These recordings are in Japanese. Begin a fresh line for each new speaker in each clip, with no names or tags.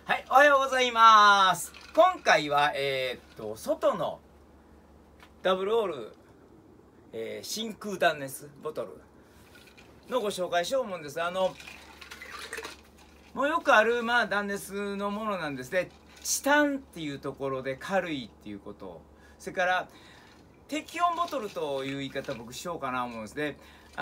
はい、おはようございます。今回は、外のダブルオール、真空断熱ボトルのご紹介しようと思うんです。もうよくある、断熱のものなんですね。チタンっていうところで軽いっていうこと。それから、適温ボトルという言い方僕しようかなと思うんですね。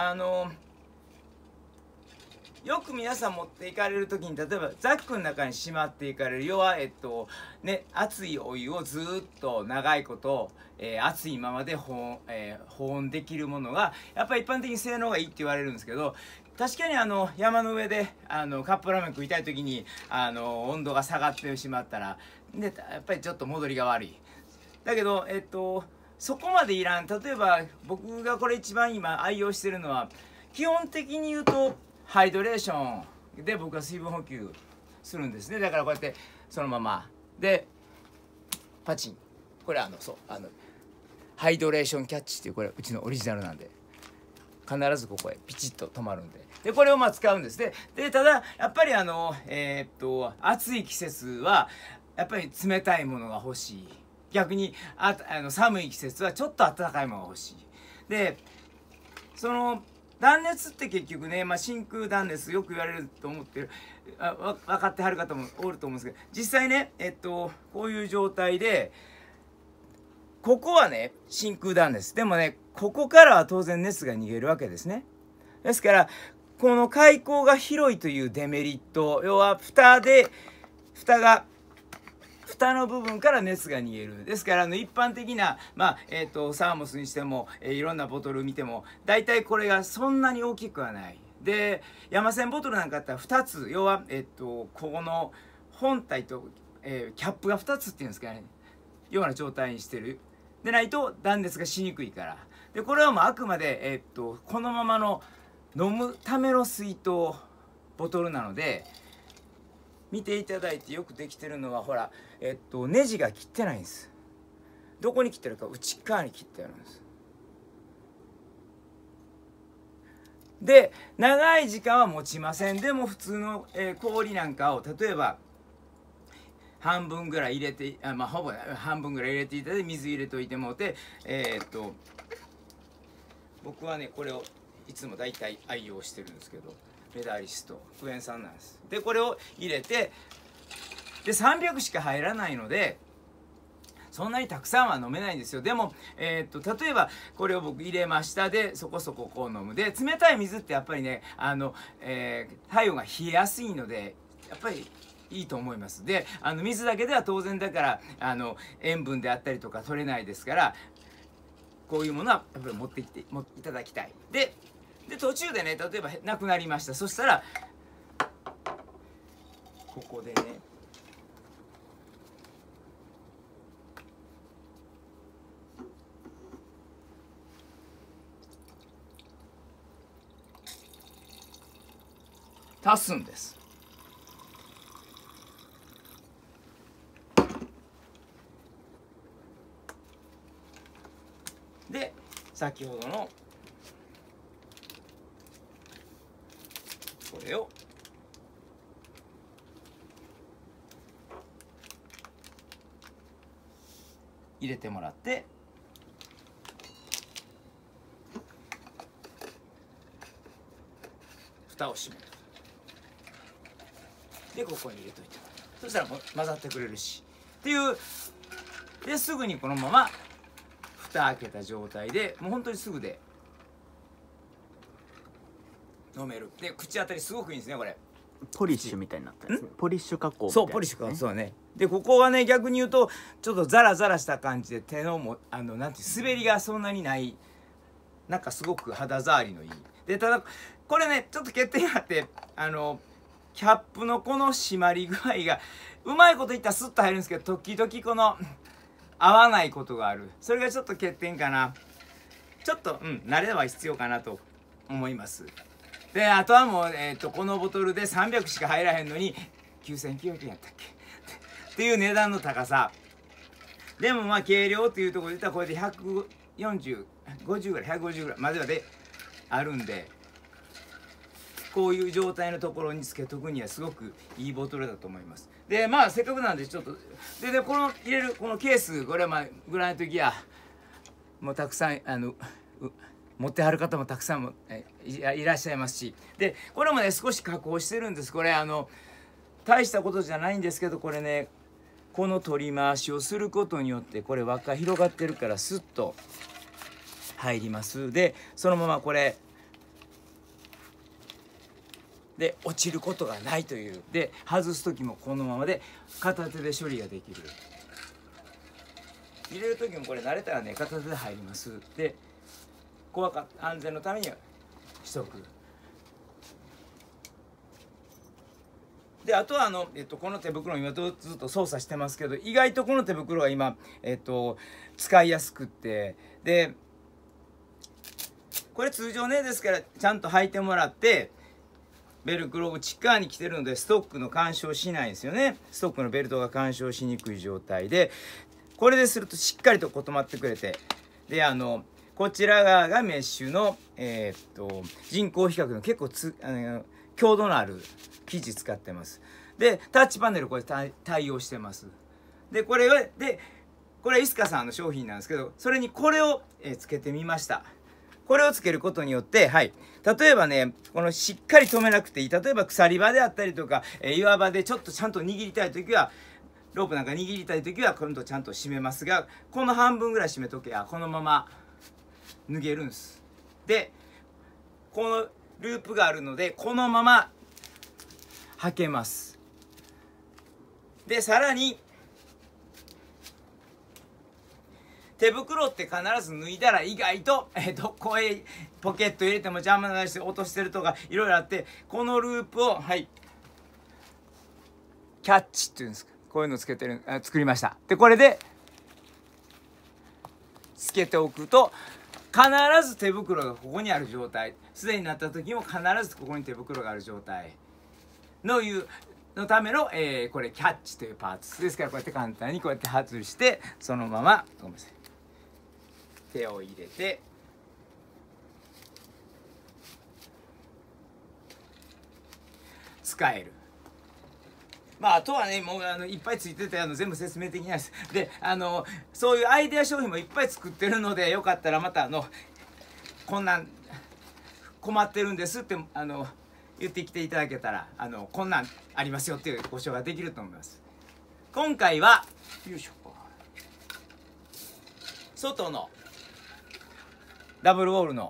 よく皆さん持っていかれる時に、例えばザックの中にしまっていかれる、要は熱いお湯をずっと長いこと、熱いままで保温できるものがやっぱり一般的に性能がいいって言われるんですけど、確かに山の上でカップラーメン食いたい時に温度が下がってしまったらやっぱりちょっと戻りが悪い。だけどそこまでいらん。例えば僕がこれ一番今愛用してるのは、基本的に言うとハイドレーションで僕は水分補給するんですね。だからこうやってそのままでパチン、これハイドレーションキャッチっていう、これうちのオリジナルなんで必ずここへピチッと止まるんで、これを使うんですね。でただやっぱり暑い季節はやっぱり冷たいものが欲しい。逆に寒い季節はちょっと暖かいものが欲しい。でその断熱って結局ね、真空断熱よく言われると思ってる、分かってはる方もおると思うんですけど、実際ねこういう状態でここはね真空断熱でもね、ここからは当然熱が逃げるわけですね。ですからこの開口が広いというデメリット、要は蓋の部分から熱が逃げる。ですから一般的な、サーモスにしても、いろんなボトル見ても大体これがそんなに大きくはない。で山線ボトルなんかだったら2つ、要は、ここの本体と、キャップが2つっていうんですかね、ような状態にしてるでないと断熱がしにくいから。でこれはもうあくまで、このままの飲むための水筒ボトルなので、見ていただいてよくできてるのは、ほらネジが切ってないんです。どこに切ってるか、内側に切ってあるんです。で長い時間は持ちません。でも普通の、氷なんかを例えば半分ぐらい入れて、ほぼ半分ぐらい入れていただいて水入れといてもうて、僕はねこれをいつも大体愛用してるんですけど、メダリストクエン酸なんです。でこれを入れて、で300しか入らないのでそんなにたくさんは飲めないんですよ。でも、例えばこれを僕入れました。でそこそここう飲む。で冷たい水ってやっぱりね体温が冷えやすいのでやっぱりいいと思います。で水だけでは当然だから塩分であったりとか取れないですから、こういうものはやっぱり持っていただきたい。で途中でね、例えばなくなりました。そしたらここでね足すんです。で先ほどのこれを入れてもらって、蓋を閉める。でここに入れといて、そしたらもう混ざってくれるしっていう。ですぐにこのまま蓋開けた状態でもう本当にすぐで飲める。で口当たりすごくいいんですね。これ
ポリッシュみたいになったんですね。ポリッシュ加工みたいな、
そうポリッシュ加工、そうね。でここはね逆に言うとちょっとザラザラした感じで、手のもなんて滑りがそんなにない、なんかすごく肌触りのいい。でただこれねちょっと欠点があって、キャップのこの締まり具合がうまいこといったらスッと入るんですけど、時々この合わないことがある。それがちょっと欠点かな。ちょっと慣れは必要かなと思います。であとはもう、このボトルで300しか入らへんのに9900円やったっけっていう値段の高さ。でも軽量っていうところで言ったらこれで140、50ぐらい150ぐらいまではであるんで、 こういう状態のところにつけとくにはすごくいいボトルだと思います。でまあせっかくなんでちょっとでこの入れるこのケース、これはまあグラナイトギアもうたくさん持ってはる方もたくさんもいらっしゃいますし、でこれもね少し加工してるんです。これ大したことじゃないんですけど、これねこの取り回しをすることによってこれ輪っか広がってるからスッと入ります。でそのままこれで落ちることがないという。で外す時もこのままで片手で処理ができる。入れる時もこれ慣れたらね片手で入ります。で安全のためにはしとく。であとはこの手袋今ずっと操作してますけど、意外とこの手袋が今使いやすくって、でこれ通常ねですからちゃんと履いてもらって、ベルクロ内側に来てるのでストックの干渉しないんですよね。ストックのベルトが干渉しにくい状態で、これでするとしっかりと止まってくれて、でこちら側がメッシュの人工皮革の結構強度のある生地使ってます。でタッチパネルこれ対応してます。でこれイスカさんの商品なんですけど、それにこれをつけてみました。これをつけることによって、はい、例えばねこのしっかり止めなくていい、例えば鎖場であったりとか岩場でちょっとちゃんと握りたい時は、ロープなんか握りたい時は今度ちゃんと締めますが、この半分ぐらい締めとけばこのまま脱げるんです。でこのループがあるのでこのまま履けます。でさらに手袋って必ず脱いだら意外とどこへポケット入れても邪魔なし落としてるとかいろいろあって、このループをはいキャッチっていうんですか、こういうのつけてる作りました。でこれでつけておくと必ず手袋がここにある状態、すでになった時も必ずここに手袋がある状態のための、これキャッチというパーツですから、こうやって簡単にこうやって外してそのままごめんなさい手を入れて使える。まああとはねもういっぱいついてて全部説明できないです。でそういうアイデア商品もいっぱい作ってるので、よかったらまたこんなん困ってるんですって言ってきていただけたらこんなんありますよっていうご紹介できると思います。今回はよいしょ外のダブルウォールの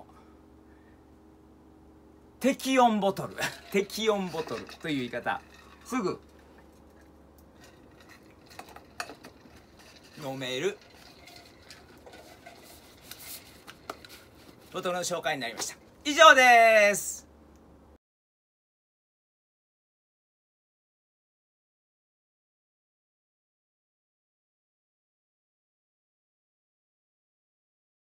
適温ボトル適温ボトルという言い方、すぐ飲めるボトルの紹介になりました。以上です。